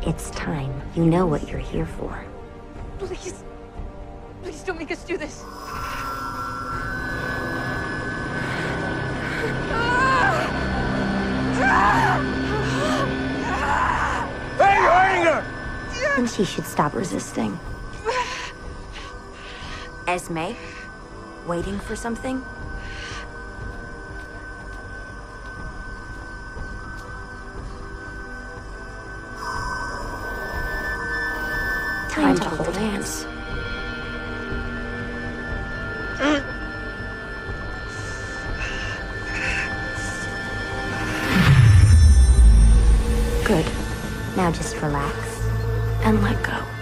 It's time. You know what you're here for. Please. Please don't make us do this. Hey, you're hurting her! And she should stop resisting. Esme? Waiting for something? Time to hold hands. Good. Now just relax and let go.